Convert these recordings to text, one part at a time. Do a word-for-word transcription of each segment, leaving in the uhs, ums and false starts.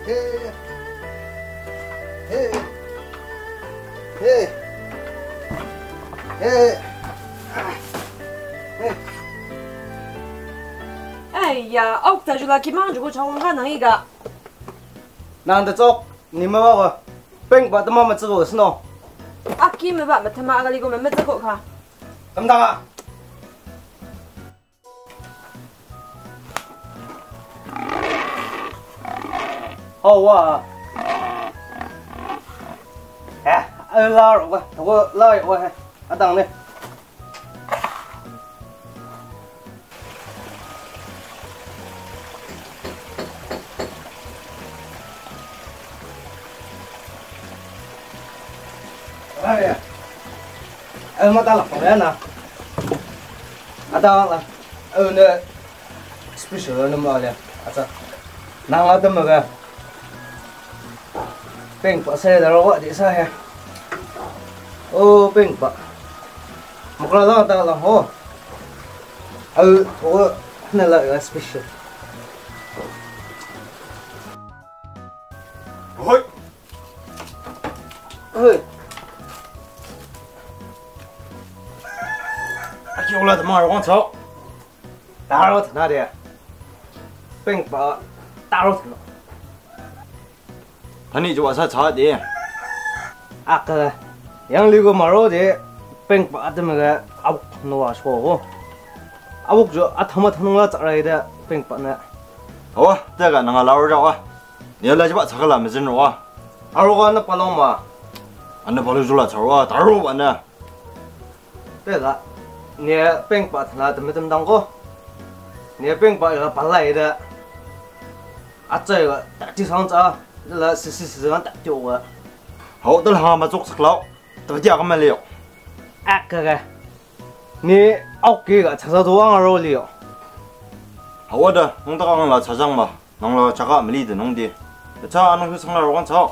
嘿，嘿，嘿，嘿，嘿。 哎呀，我在这来去忙着个朝我看那一个。 难得走，你们话我，本把他妈妈这个是喏。 啊，今没办法，他妈个你个妹妹这个看。 怎么打啊？好哇。哎，呃，拉了我，我拉一我还，啊等呢。哎呀，哎妈打了回来呢，啊当了，呃那，special 那么了，啊这，那我怎么个？Peng pak saya dah rawat dik saya. Oh, peng pak. Muklah lah tak lah. Oh. Oh, oh, ni lah special. Oi. Oi. Aki ulah temar orang cau. Taruh tanah dia. Peng pak taruh tanah. 他你就往上查点。 啊哥，养那个马肉的，本把他们个阿屋弄话说哦，阿屋就阿他妈他弄了咋来的，本把呢？ 好啊，这个那个老二着啊，你要来就把查个烂没真着啊。 二我那不弄嘛， 俺那跑了出来抽啊，打肉完呢。 对了，你本把他那怎么怎么当过？你本把个把来的，啊这个大地上找。 là sự sự sự ăn tiêu à, hậu đó là hàng mà chúc sắc lâu, tôi chỉ có mấy liệu. À cái cái,你奥给个查查多ăn rồi liệu. hậu đó, ông ta ăn là查rằng mà, ông là chắc là mấy lít ông đi, cha anh cứ sang là rồi ăn sao?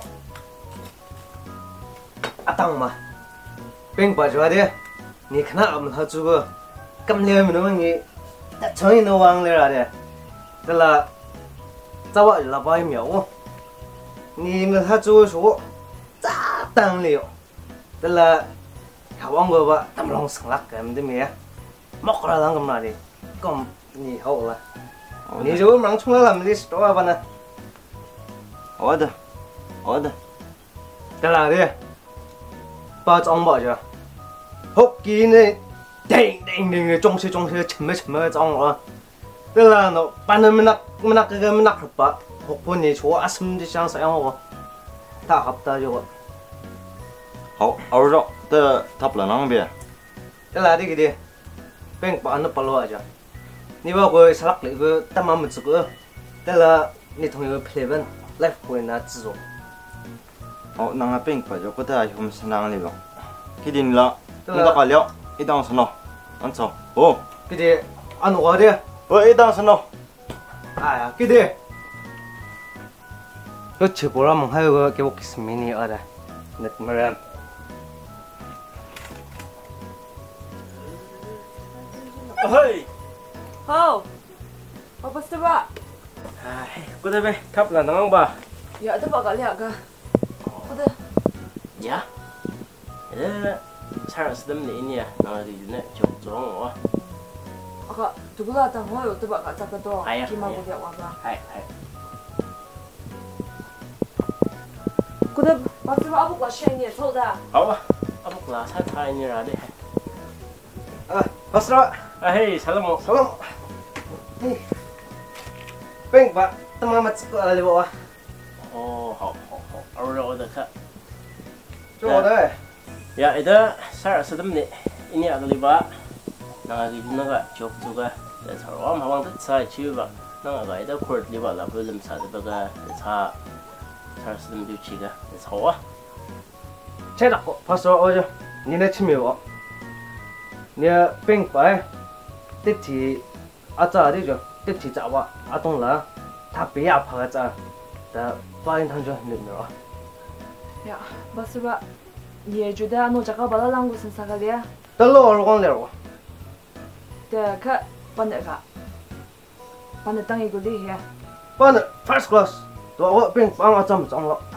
À tăng mà, bên bà cho đi,你看那我们他这个，咁厉害没弄你，成人都忘了啦的，这啦，早晚老八一秒哦。 你们他做说咋当了？这了，他忘过吧？他们弄生了干的没？莫个啷个嘛的？咁你好了，你就忙冲了那么的多吧呢？ 好的，好的。 在哪里？把装包着，好给你叮叮叮的装修装修，沉没沉没装了。这了喏，把你们那我们那个们那个把。 học bốn này chúa ăn sâm đi sang sao không? Ta học ta rồi. Hậu, ở rồi, ta thắp là nắng bia. Thế là đi cái đi, bên bạn nó bao lâu rồi? Nếu mà tôi salak lại cái tâm mà mình chụp cái, thế là你同学陪伴来回那制作。 好，那个边把就不得我们是哪里了？给定了，我们大概了，一当是喏，按照哦。 给的按我的， 我一当是喏。 哎呀，给的。 요 집보라 멍하여 개복했습니다. 어라, 내 말은. Ơi. Hao, apa sih pak? Ai, cô đây về, thắp là nắng bà. Ya, itu pak kali agak. Udah. Ya. Ada cara sedem ni ya, nama di sana jauh jauh oh. Agak, tu pula tahu yo tu pak kat cakap tu. Ayah. Kima aku dia wabah. Hai hai. Kuda, pasti pak aku kuasai ni, tahu dah. Apa? Apa kelas saya tanya ni ada. Ah, Basra. Ah hey, salam. Salam. Hey. Peng pak, teman mat sekolah ada di bawah. Oh, hau hau hau. Orang ada kak. Coba deh. Ya, itu cara sedem ni. Ini ada liba. Nang lagi naga job juga. Dan seorang hawang tu saya cuba. Nang agak itu kuat liba lah belum satu baga. Saya cara sedem tu ciga. Saya. Chết đặc Basra ơi chứ. Nhìn thấy chim miêu. Nè Peng pak, tiếp thì à cha đi chứ. Tiếp thì cha wa, à đông là, ta bây giờ phá cha. Ta ba yên thằng cho nịt nữa. Ya, pasti pak. Dia juga anu cakap bala langgu sensa kali ya. Ta lo orang lewat. Dia kak pandai kak. Pandai tangi guli ya. Pandai first class. 多我并帮我怎么怎么了？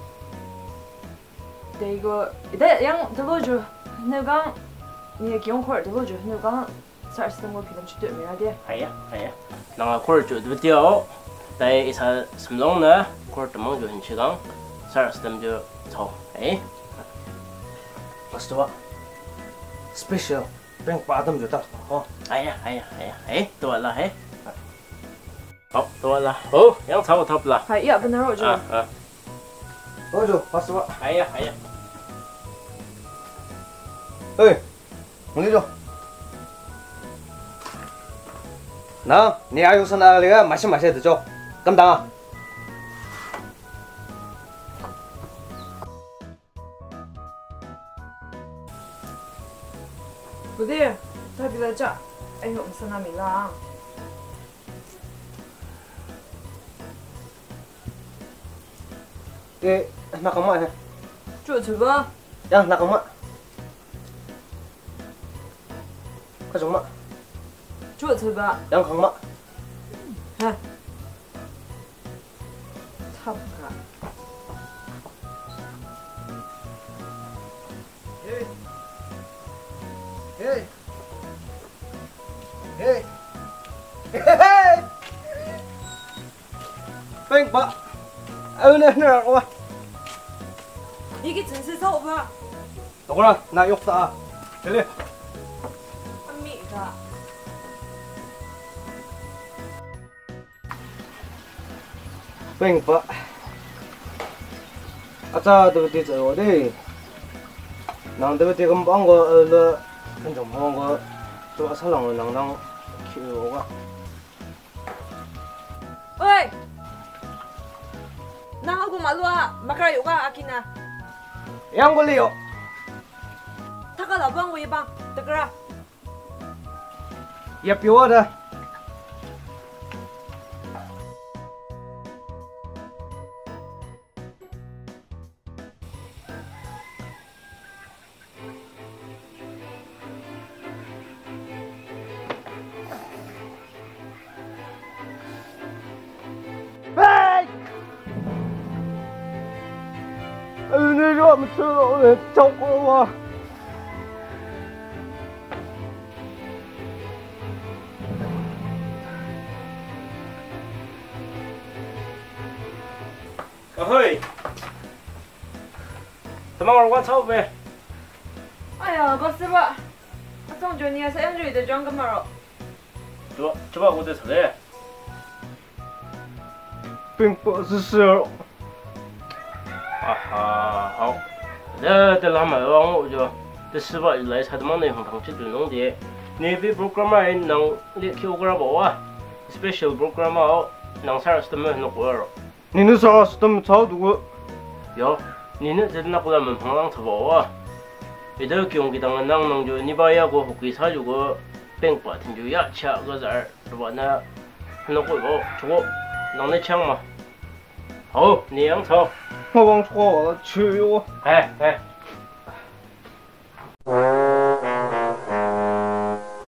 这个一旦让这路就那刚你给我块儿这路就那刚啥事我给他们去对面的。 哎呀哎呀，那个块儿就对掉，但一查什么弄呢？块儿怎么就很起刚，啥事他们就操哎。 我说 special 并把他们就到好。 哎呀哎呀哎呀哎，都完了哎。好，都完了。哦，羊草我掏不了。 哎呀，不能我就。 啊啊。 我就八十万。 哎呀哎呀。 哎，我跟你说，那你还有啥那个买些买些的叫，敢当啊？ 不对，他比他这，哎呦，我们是那米了。 哎，那干嘛呢？ 做什么？ 呀，那干嘛？快什么？ 做什么？ 杨康嘛？ 哎，差不多。 嘿，嘿，嘿，嘿嘿，并把，呃，那那我。 이게 진짜 오빠. 너구나 나 욕다. 들리. 언니가. 뺑빠. 아차 너한테 저어디. 나한테 지금 방거 어 좀 방거 또 살랑을 낭낭 키우가. 어이. 나하고 말로와 마카라 요가 아키나. 양걸리요. 타가 나방 위방 뜨거라. 야 비워라. 음, 那让我们吃了，人照顾我。 啊嘿，怎么玩我操呗？ 哎呀，哥师傅，我总觉得你还是养猪的装个毛肉。 这这把我在吃嘞。 并不是事。 啊哈，好，这这拉买完我就这十八来才他妈那行同去做弄的，你比 programmer 能你 Q 个包啊 ，special programmer 能啥事都没那过了。 你那啥是怎么操作？ 哟，你那这那过来门旁啷吃包啊？一头用给当能能就你把呀个给啥就个变过天就呀吃个字儿，是吧？那那过包，这个能那抢吗？好，你养草。 我忘错了，去我。 哎哎。